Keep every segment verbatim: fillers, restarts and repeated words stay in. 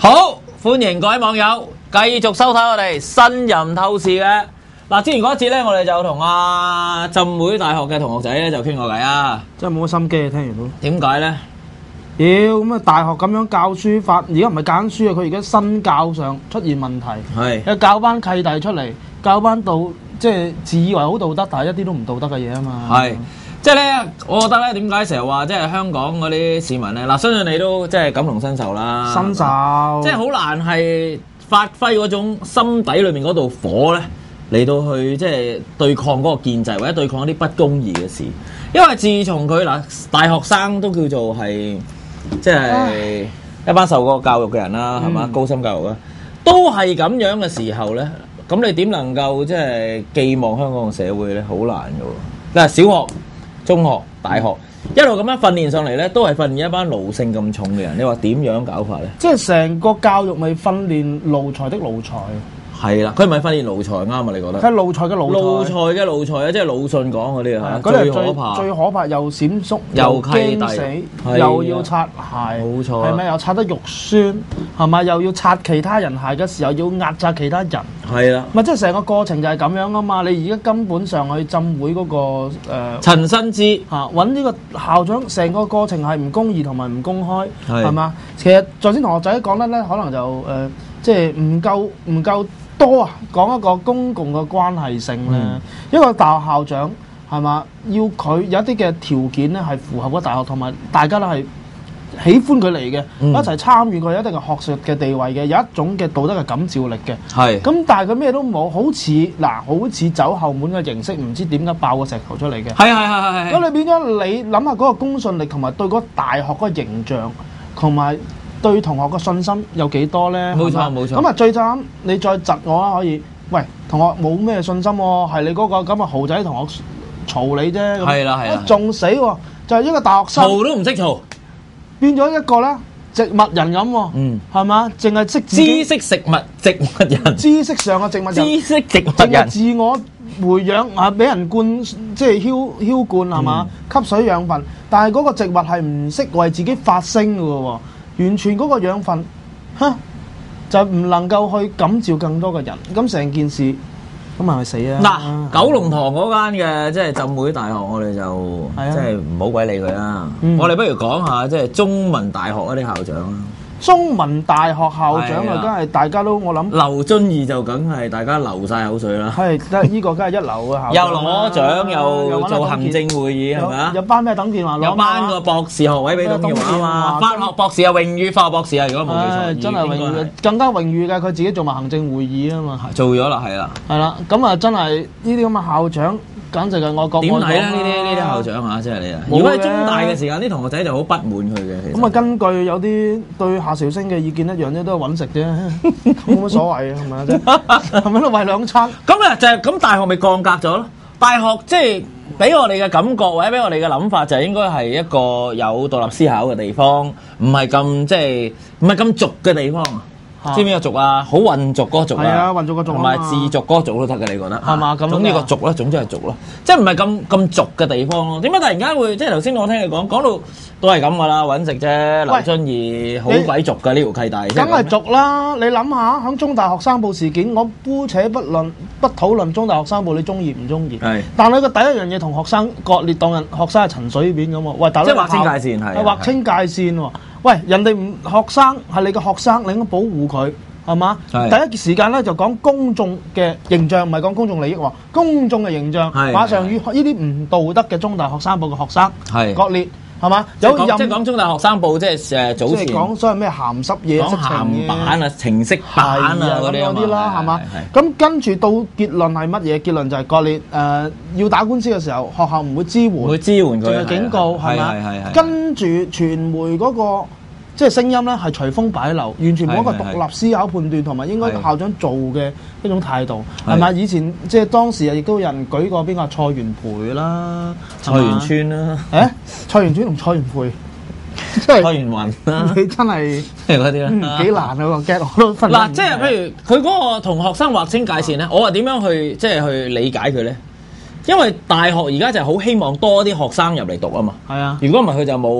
好，歡迎各位網友繼續收睇我哋新人透視嘅。嗱，之前嗰一節咧，我哋就同阿浸會大學嘅同學仔咧就傾過偈啊。 真係冇乜心機啊！聽完都點解咧？ 妖咁啊！大學咁樣教書法，而家唔係揀書啊！佢而家新教上出現問題， 係又教班契弟出嚟，教班道即係自以為好道德，但係一啲都唔道德嘅嘢啊嘛。 係，即係咧，我覺得咧，點解成日話即係香港嗰啲市民咧？嗱，相信你都即係感同身受啦。 新手即係好難係發揮嗰種心底裏面嗰道火咧，嚟到去即係對抗嗰個建制或者對抗一啲不公義嘅事。因為自從佢嗱大學生都叫做係即係一班受過教育嘅人啦，係嘛、嗯、高深教育啦，都係咁樣嘅時候咧，咁你點能夠即係寄望香港嘅社會咧？好難嘅喎。嗱，小學、中學、大學一路咁樣訓練上嚟咧，都係訓練一班奴性咁重嘅人。你話點樣搞法咧？ 即係成個教育咪訓練奴才的奴才。 係啦，佢唔係訓練奴才啱啊？你覺得？ 佢係奴才嘅奴才。 奴才嘅奴才啊，即係魯迅講嗰啲啊， 嗰啲最可怕。 最可怕又閃縮， 又驚死，又要擦鞋， 冇錯。 係咪又擦得肉酸？係咪又要擦其他人鞋嘅時候要壓榨其他人？ 係啦。 咪即係成個過程就係咁樣啊嘛！你而家根本上去浸會嗰個誒陳新之嚇揾呢個校長，成個過程係唔公義同埋唔公開， 係嘛？其實頭先同學仔講得咧，可能就誒即係唔夠唔夠。多啊，講一個公共嘅關係性咧，嗯、一個大學校長係嘛，要佢有一啲嘅條件咧係符合個大學，同埋大家都係喜歡佢嚟嘅，嗯、一齊參與佢一定係學術嘅地位嘅，有一種嘅道德嘅感召力嘅。係咁是，但係佢咩都冇，好似嗱，好似走後門嘅形式，唔知點解爆個石頭出嚟嘅。係係係係係。咁你變咗你諗下嗰個公信力同埋對嗰個大學嗰個形象同埋。對同學個信心有幾多咧？冇錯冇錯。咁啊最慘，你再窒我啦可以。喂，同學冇咩信心喎，係你嗰個咁嘅豪仔同學嘈你啫。係啦係啦。仲死喎，就係一個大學生。嘈都唔識嘈，變咗一個咧植物人咁喎。嗯。係嘛？淨係識知識食物植物人。知識上嘅植物人。知識植物人。淨係自我培養啊，俾人灌即係澆澆灌係嘛？吸水養分，但係嗰個植物係唔識為自己發聲嘅喎。完全嗰個養分，嚇就唔能夠去感召更多嘅人，咁成件事咁係咪死啊？嗱，九龍塘嗰間嘅即係浸會大學，我哋就即係唔好鬼理佢啦。嗯、我哋不如講下即係中文大學嗰啲校長啦。中文大學校長啊，梗係大家都我諗。劉遵義就梗係大家流晒口水啦。係，得呢個梗係一流嘅校長。又攞獎又做行政會議係咪啊？有頒咩等建華？有頒個博士學位俾董建華啊嘛。法學博士啊，榮譽法學博士啊，如果冇記錯。真係榮譽，更加榮譽嘅，佢自己做埋行政會議啊嘛。做咗啦，係啦。係啦，咁啊真係呢啲咁嘅校長。簡直係我國點睇咧？呢啲呢啲校長啊，即係你啊！如果喺中大嘅時間，啲同學仔就好不滿佢嘅。咁啊，根據有啲對夏韶聲嘅意見一樣啫，都係揾食啫，冇乜所謂啊，係咪啊？啫，係咪都為兩餐？咁啊，就係咁，大學咪降格咗咯？大學即係俾我哋嘅感覺，或者俾我哋嘅諗法，就應該係一個有獨立思考嘅地方，唔係咁即係唔係咁俗嘅地方。知唔知個族啊？好混族嗰個族啊，係啊，混族個族同埋自族嗰個族都得嘅，你覺得係嘛？咁總之個族啦，總之係族啦，即係唔係咁咁族嘅地方咯？點解突然間會即係頭先我聽你講講到都係咁噶啦，揾食啫。劉遵義好鬼族嘅呢條契弟，梗係族啦！你諗下喺中大學生報事件，我姑且不論不討論中大學生報，你中意唔中意？係。但係佢第一樣嘢同學生割裂，當人學生係陳水扁咁喎。喂，大佬，即係劃清界線係。係劃清界線喎。喂，人哋唔學生係你嘅學生，你應該保護佢，係嘛？是第一時間咧就講公眾嘅形象，唔係講公眾利益喎，公眾嘅形象，是馬上與呢啲唔道德嘅中大學生報嘅學生是割裂，係嘛？有即係講中大學生報，即係誒早前講所謂咩鹹濕嘢、色情版啊、情色版啊嗰啲啦，係嘛？咁跟住到結論係乜嘢？結論就係割裂誒、呃，要打官司嘅時候，學校唔會支援，唔會支援佢，淨係警告，係嘛？跟住傳媒嗰、那個。即係聲音咧，係隨風擺流，完全冇一個獨立思考判斷同埋應該校長做嘅一種態度，係咪？以前即係當時啊，亦都有人舉過邊個蔡元培啦、蔡元川啦，誒，蔡元川同蔡元培，即係蔡元雲啦，你真係即係嗰啲啦，幾難啊個 get 我都分嗱，即係譬如佢嗰個同學生劃清界線咧，我話點樣去即係去理解佢咧？因為大學而家就係好希望多啲學生入嚟讀啊嘛，係啊，如果唔係佢就冇。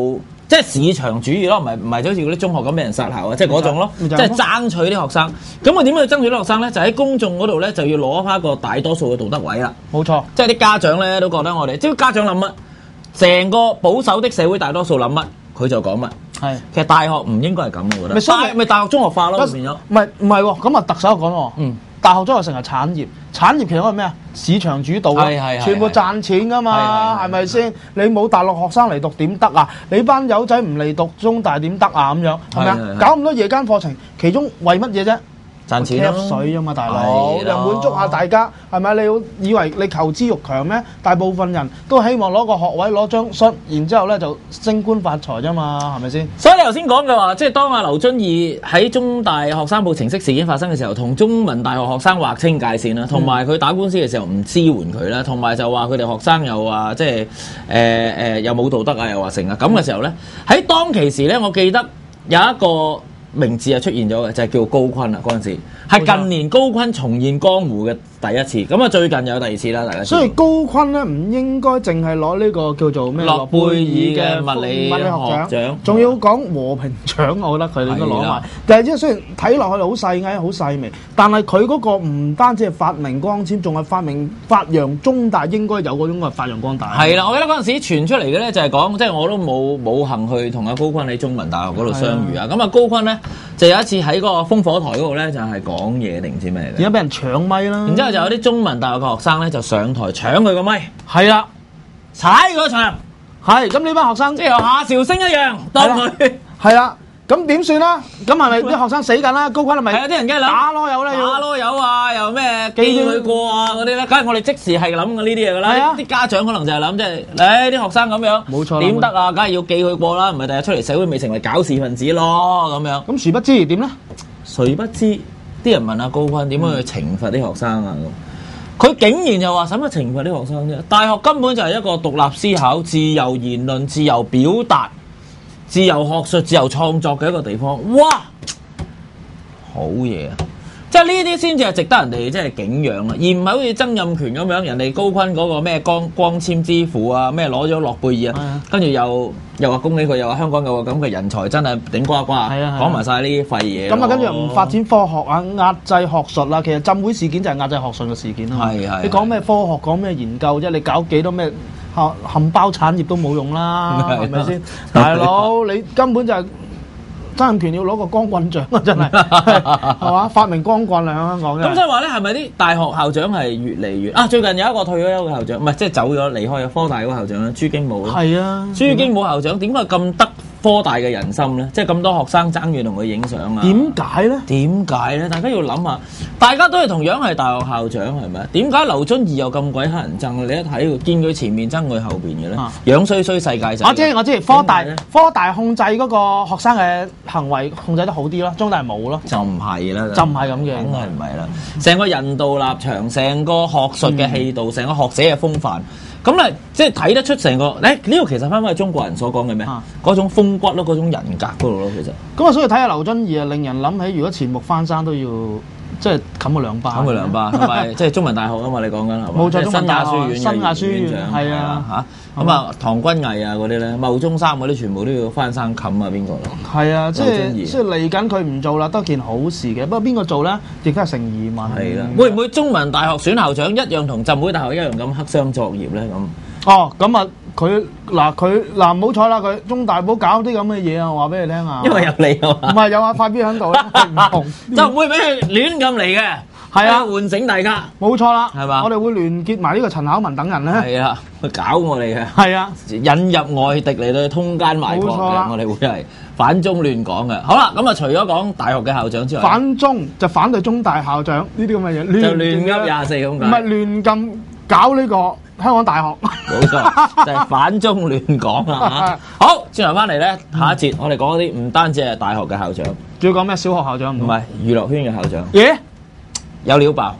即係市場主義咯，唔係唔係就好似嗰啲中學咁俾人殺校啊，即係嗰種咯，即係爭取啲學生。咁佢點樣去爭取啲學生咧？就喺公眾嗰度咧，就要攞翻一個大多數嘅道德位啦。 冇錯， 即係啲家長咧都覺得我哋，即係家長諗乜，成個保守的社會大多數諗乜，佢就講乜。 係， 其實大學唔應該係咁，我覺得。 咪所以大咪大學中學化咯，變咗。 唔係唔係喎，咁啊特首講喎， 嗯， 大學將來成為產業，產業其實係咩啊？市場主導啊係係係， 全部賺錢噶嘛， 係係係係咪先？你冇大陸學生嚟讀點得啊？你班友仔唔嚟讀中大點得啊？咁樣係咪啊？ 係係係搞咁多夜間課程，其中為乜嘢啫？ 賺錢咯 cap 水啊嘛，大佬， 係咯又滿足下大家，係咪？你要以為你求知欲強咩？大部分人都希望攞個學位、攞張恤，然之後咧就升官發財啫嘛，係咪先？ 所以你頭先講嘅話，即係當阿劉遵義喺中大學生報情色事件發生嘅時候，同中文大學學生劃清界線啦，同埋佢打官司嘅時候唔支援佢啦，同埋就話佢哋學生又話即係誒誒又冇道德啊，又話成啊咁嘅時候咧，喺當其時咧，我記得有一個名字係出現咗嘅，就係、是、叫高錕啦。嗰陣時係近年高錕重現江湖嘅第一次，咁啊最近有第二次啦，大家知道。 所以高錕咧唔應該淨係攞呢個叫做咩諾貝爾嘅物理學獎， 仲要講和平獎，我覺得佢哋應該攞埋。但係即係雖然睇落去好細矮、好細微，但係佢嗰個唔單止係發明光纖，仲係發明發揚中大應該有嗰種嘅發揚光大。 係啦，我記得嗰陣時傳出嚟嘅咧就係講，即係我都冇冇幸去同阿高錕喺中文大學嗰度相遇啊。咁啊高錕咧就有一次喺嗰個烽火台嗰度咧就係講嘢定唔知咩嚟嘅， 點解俾人搶咪啦？ 然之後就有啲中文大學嘅學生咧就上台搶佢個咪， 係啦， 踩嗰場， 係咁呢班學生即係由夏韶聲一樣當佢係啦。咁點算啦？咁係咪啲學生死緊啦？高錕係咪？ 係啊！啲人梗係諗打囉柚咧， 打要囉柚啊，又咩記佢過啊嗰啲咧，梗係我哋即時係諗嘅呢啲嘢㗎啦。 係啊啲家長可能就係諗，即係誒啲學生咁樣， 冇錯啦點得啊？梗係要記佢過啦，唔係第日出嚟社會未成為搞事分子咯咁樣。 咁殊不知點咧？ 誰不知啲人問阿高錕點樣去懲罰啲學生啊咁，佢竟然就話使乜懲罰啲學生啫？大學根本就係一個獨立思考、自由言論、自由表達、自由學術、自由創作嘅一個地方。哇！好嘢啊！即係呢啲先至係值得人哋即係敬仰啊，而唔係好似曾蔭權咁樣，人哋高錕嗰個咩光光纖之父啊，咩攞咗諾貝爾啊，跟住又又話恭喜佢，又話香港有個咁嘅人才真係頂呱呱，講埋晒呢啲廢嘢。 咁啊，跟住又唔發展科學啊，壓制學術啊，其實浸會事件就係壓制學術嘅事件啊嘛。 係係。 你講咩科學，講咩研究啫？你搞幾多咩冚冚包產業都冇用啦，係咪先？大佬，你根本就係。曾蔭權要攞個光棍獎啊！真係係嘛？發明光棍啊！香港嘅。 咁所以話咧，係咪啲大學校長係越嚟越啊？最近有一個退咗休嘅校長，唔係即係走咗離開咗科大嗰個校長咧，朱經武。 係啊， 朱經武校長點解咁得科大嘅人心咧？即係咁多學生爭住同佢影相啊？ 點解咧？點解咧？大家要諗下，大家都係同樣係大學校長係咪？點解劉遵義又咁鬼乞人憎？你一睇見佢前面憎佢後邊嘅咧，啊、樣衰衰世界就。 我知我知，科大科大控制嗰個學生嘅行為控制得好啲咯，中大冇咯。 就唔係啦， 就唔係咁嘅， 梗係唔係啦。成個人道立場，成個學術嘅氣度，成、嗯、個學者嘅風範。咁咧，即係睇得出成個，誒呢個其實翻返去中國人所講嘅咩？嗰、啊、種風骨咯，嗰種人格嗰度咯，其實。 咁啊，所以睇下劉遵義啊，令人諗起，如果前目翻生都要，即係冚佢兩巴。 冚佢兩巴，同埋即係中文大學啊嘛，你講緊係嘛？ 冇錯， 新亞書院新亞書院係啊嚇。咁啊，唐君毅啊嗰啲咧，牟宗三嗰啲全部都要翻生冚啊，邊個咯？ 係啊，即係即係嚟緊佢唔做啦，都係件好事嘅。不過邊個做咧，亦都係成疑問。 係啦，會唔會中文大學選校長一樣同浸會大學一樣咁黑箱作業咧？咁哦，咁啊，佢嗱佢嗱唔好彩啦，佢中大冇搞啲咁嘅嘢啊！我話俾你聽啊， 因為有你啊嘛， 唔係有阿發邊喺度咧，唔同就唔會俾佢亂咁嚟嘅。係啊，喚醒大家， 冇錯啦， 係嘛？ 我哋會聯結埋呢個陳巧文等人咧， 係啊，去搞我哋嘅， 係啊， 引入外敵嚟到通姦賣國嘅，我哋會係反中亂港嘅。好啦，咁啊，除咗講大學嘅校長之外， 反中就反對中大校長呢啲咁嘅嘢， 就亂噏廿四咁解， 唔係亂咁搞呢個香港大學， 冇錯，就係反中亂港啊！嚇，好，轉頭翻嚟咧，下一節我哋講嗰啲唔單止係大學嘅校長， 仲要講咩？小學校長唔係娛樂圈嘅校長， 耶！ 有料爆，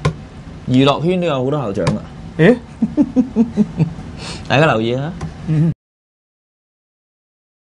娛樂圈都有好多校長噶。 誒， 大家留意啊！ 嗯